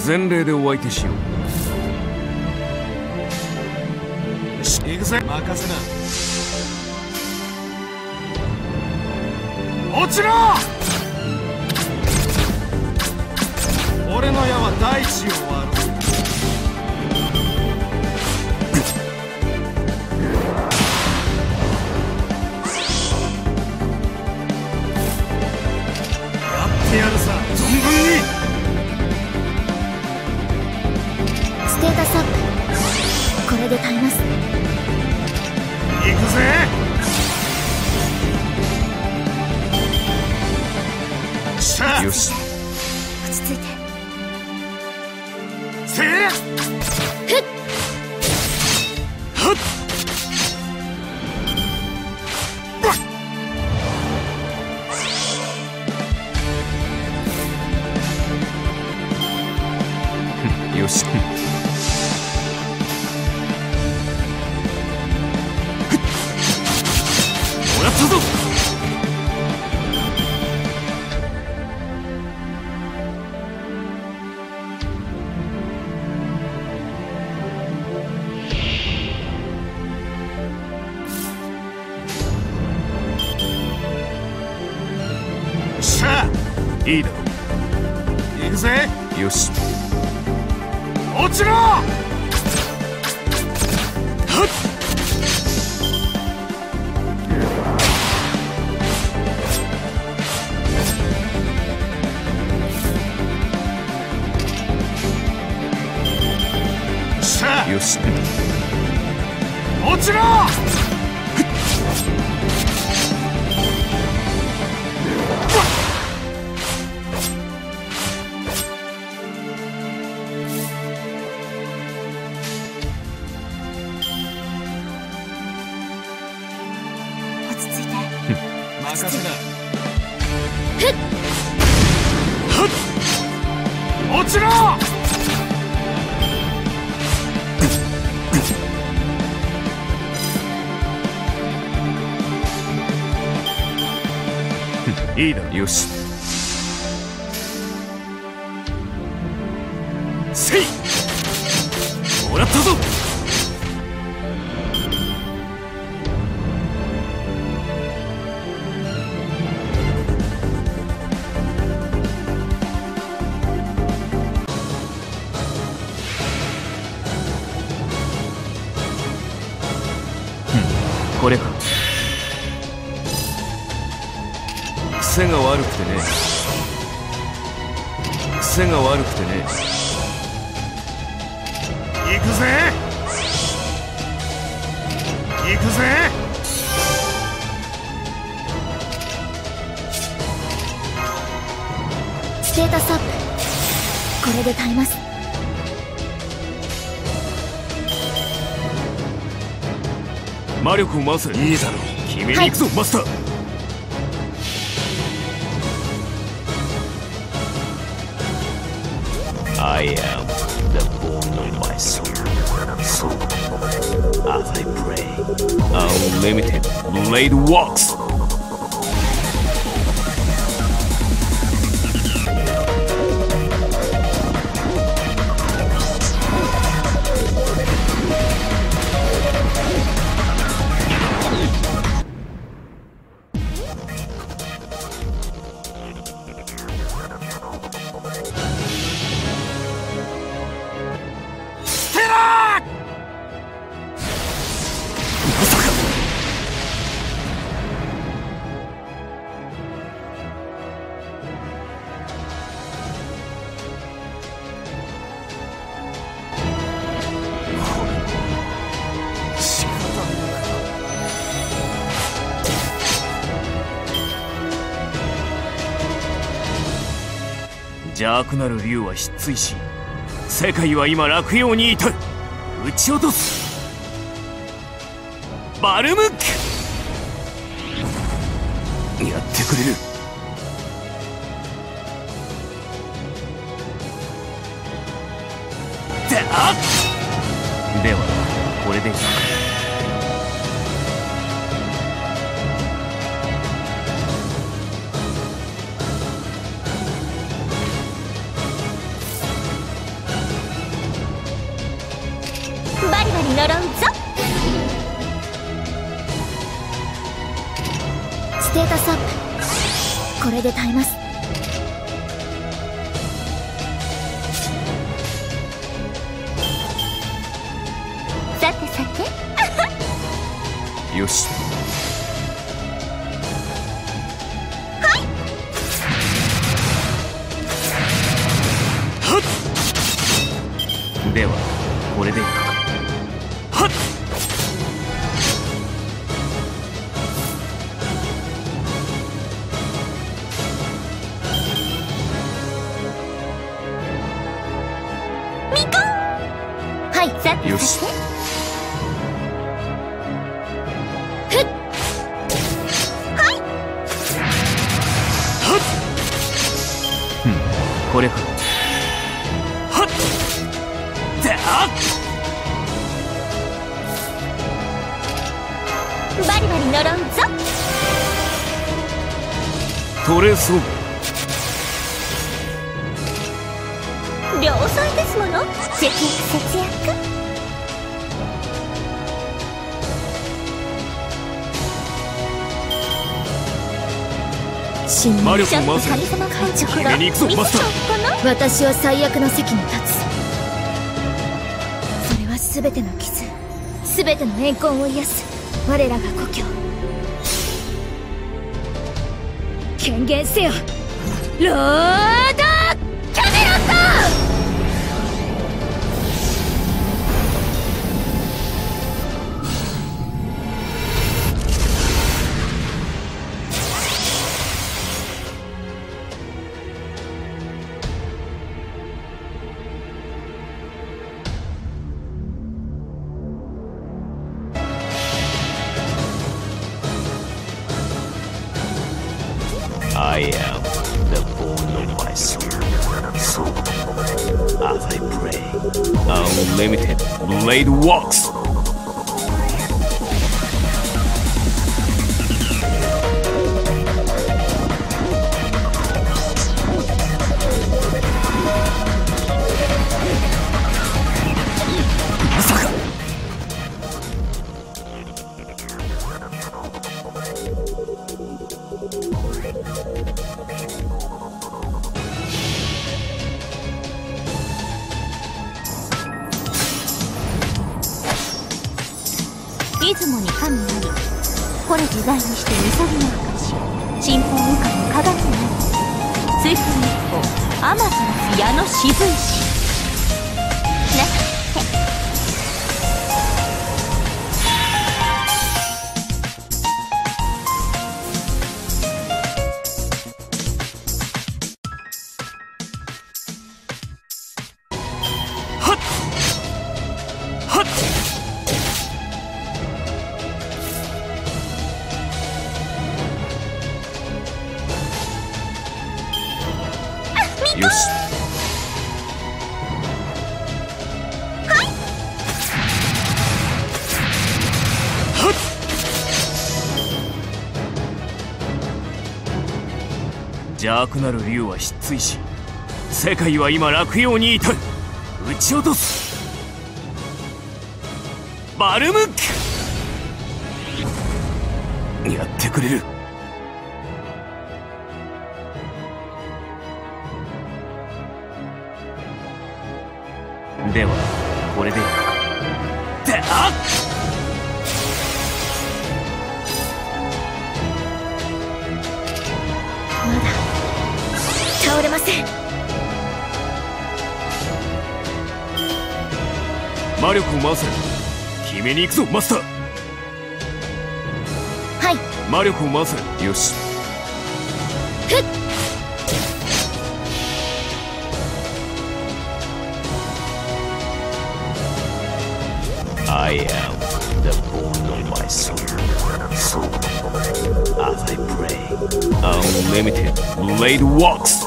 前例でお相手しよう。 よし、行くぜ。任せな。落ちろ！俺の矢は大地を割る。やってやるさ、存分に。 ステータスアップ。これで耐えます。 行くぜ。 よし、 落ち着いて。 せっはっよし。 もらったぞ。 いいだろ行くぜ。 う。よし。 落ちろ！はっ！ よし。 落ちろ！任せな。はっ！落ちろ！ いいだろう。よし。 せい！もらったぞ！ これか。癖が悪くてね。癖が悪くてね。 行くぜ。行くぜ。 ステータスアップ。これで耐えます。 魔力を回せ。いいだろう。決めに行くぞ、マスター。I am the bone of my soul. So, as I pray, unlimited blade walks. 邪悪なる竜は失墜し、世界は今落葉に至る。撃ち落とすバルムック。やってくれる。ではこれでいい。 リ呪うぞ。ステータスアップ、これで耐えます。さてさてよし。ではこれでいくか。はっミコン。はい、さてよし。 さてこれか。はっだっバリバリ呪うぞ。 取れそう。 良妻ですもの。節約節約。 魔力を回せ。 カリスマ会長決めに行くぞマスター。 私は最悪の席に立つ。それは全ての傷、全ての怨恨を癒す我らが故郷。権限せよロードキャメロット。 I am the bone of my soul. So, as I pray, unlimited blade walks. まさか。 出雲に神あり、これ自在にして禊の証、神宝以下の鏡なり、水星日光天照矢の沈石なさってはっはっよし。はっ邪悪なる竜は失墜し、世界は今落葉に至る。撃ち落とすバルムック。やってくれる。ではこれでいくか。だっまだ倒れません。 魔力を回せ。決めに行くぞマスター。 はい、 魔力を回せ。よし。 ふっ I am the bone of my soul. So, as I pray, unlimited blade walks.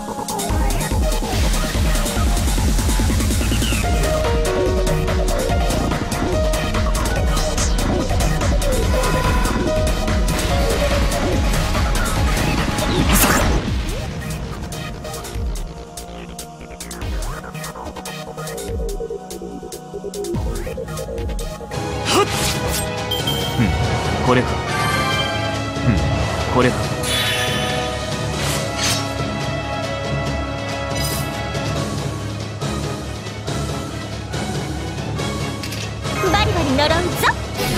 まさか。 これか。これか。 バリバリ呪うぞ。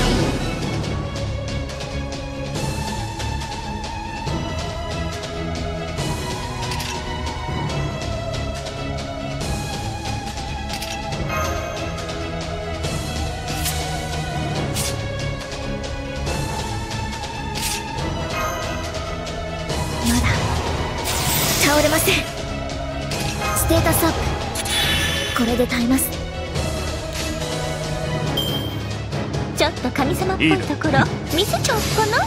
まだ倒れません。ステータスアップ、これで耐えます。ちょっと神様っぽいところ見せちゃおうかな。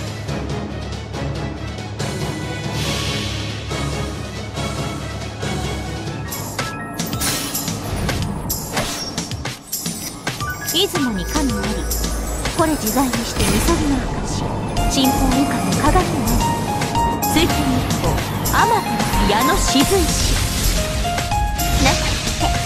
出雲に神あり、これ自在にして禊の証、神宝以下の鏡なり、水天一方天照矢の雫石なさって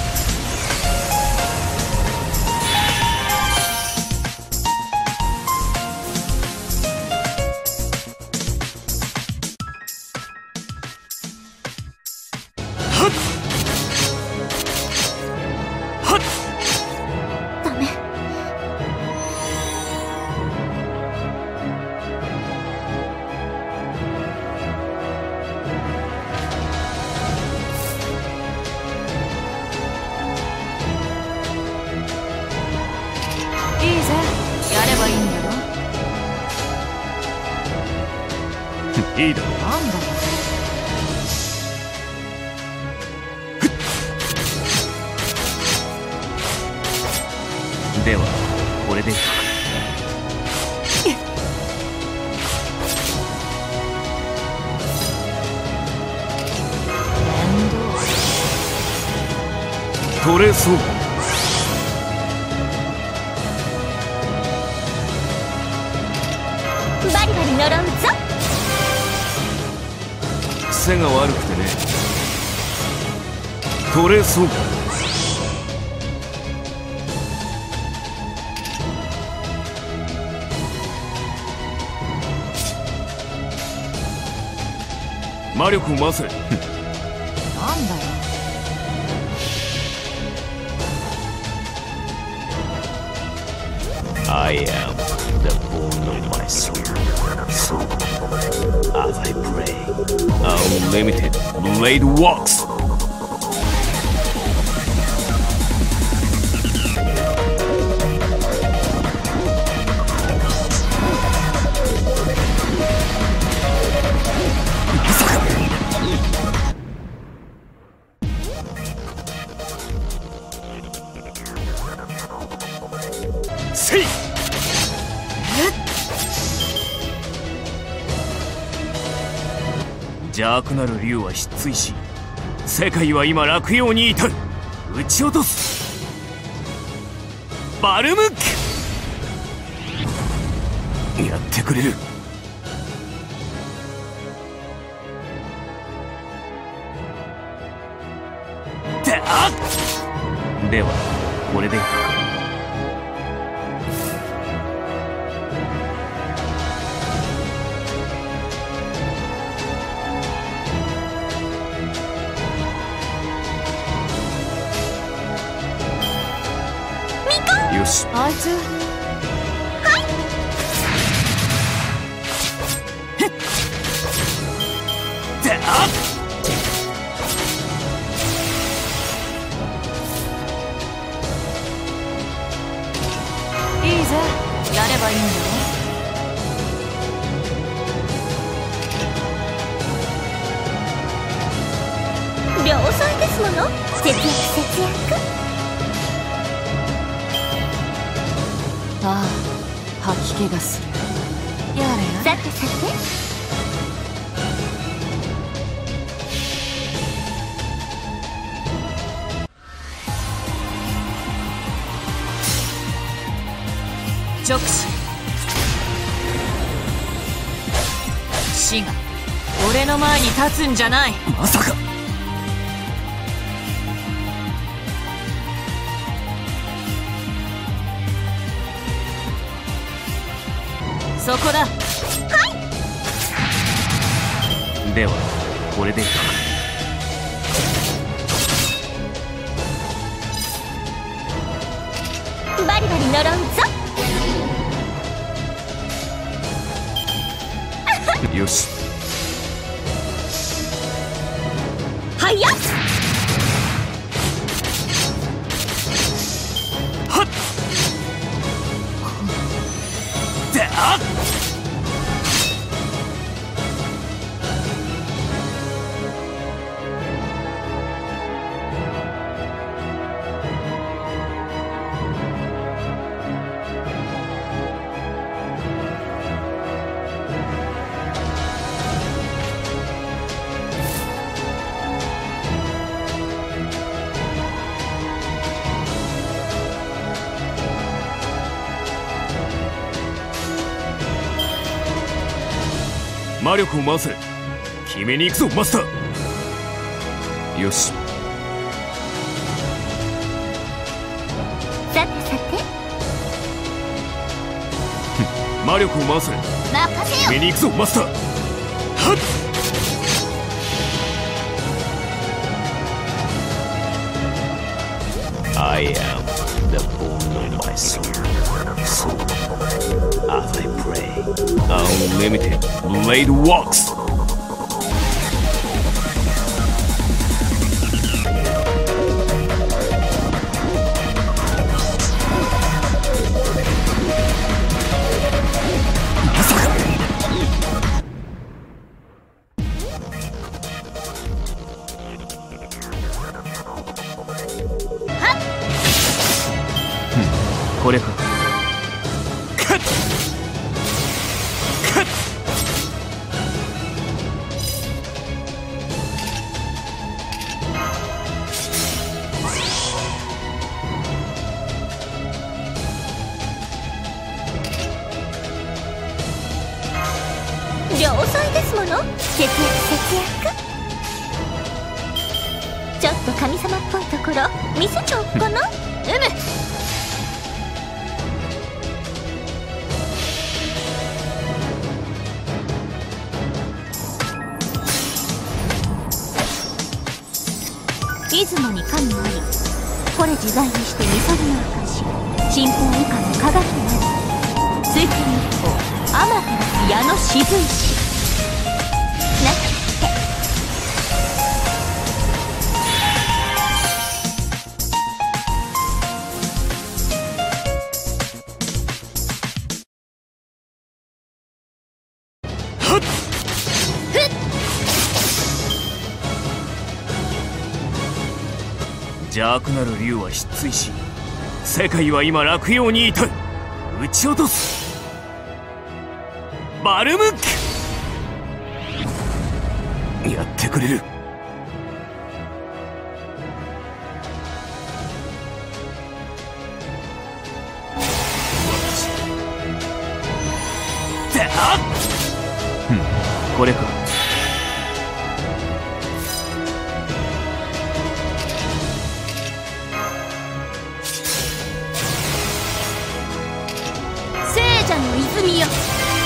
ダメ。いいぜ、やればいいんだろ。 いいだろう。 なんだろではこれで取れそう。 バリバリ呪うぞ。 癖が悪くてね。取れそう。魔力を回せ。なんだよ。I am the bone of my soul. So, as I pray, unlimited blade walks. せい。邪悪なる竜は失墜し、世界は今落葉に至る。撃ち落とす。バルムック。やってくれる。ではこれでよし。 あいついいぜ、やればいいんだよ。量産ですもの。節約節約。ああ、吐き気がする。やれやれ。さてさて。直視。死が俺の前に立つんじゃない。 まさか。 そこだ。 ではこれでいいか。 バリバリ呪うぞ。 よし。 はやっ。 はっ。であっ。魔力を回せ。決めに行くぞマスター。よし。 さてさて、 魔力を回せ。 任せ決よ。 めに行くぞマスター。はっ。I am the bone of my soul. As I pray, unlimited blade walks. まさか。これか。カッカッ。 良妻ですもの。節約節約。ちょっと神様っぽいところ見せちゃおっかな。出雲に神あり、これ自在にして禊の証、神宝以下の鏡なり、追加日報天照矢の雫石なって邪悪なる竜は失墜し、世界は今落葉に至る。撃ち落とす。バルムック。やってくれる。であっ。これか。 泉よ。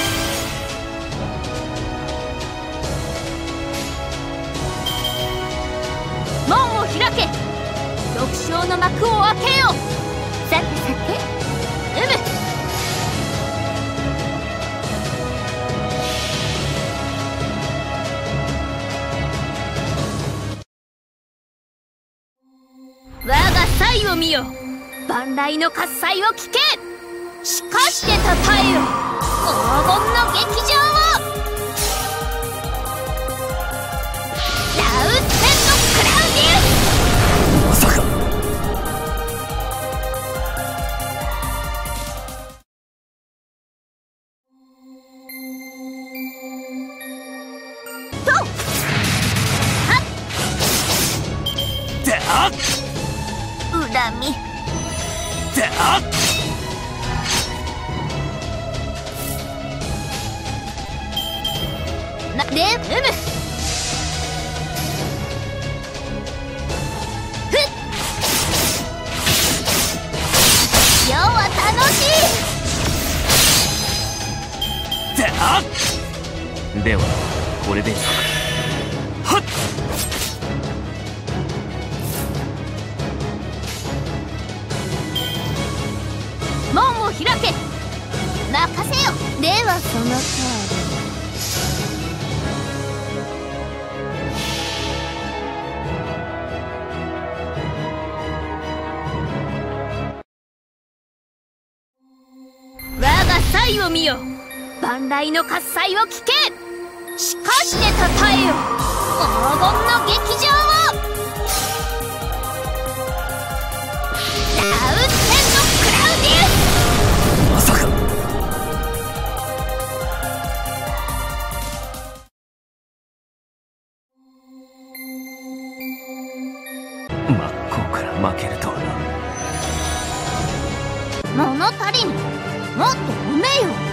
門を開け。六章の幕を開けよ。さてさて、我が才を見よ。万来の喝采を聞け。しかしてたたえよ黄金の劇場を。ラウステンのクラウディウス。 まさか。 とはっ。 であっ。 恨み。 であっ。 で、世は楽しい。 はっではこれでよくはっ門を開け。任せよ。ではその通り。我が才を見よ。万来の喝采を聞け。しかしてたたえよ黄金の劇場を。ラウンテンのクラウディウス。 まさか真っ向から負けるとはな。 物足りぬ。もっと褒めよ。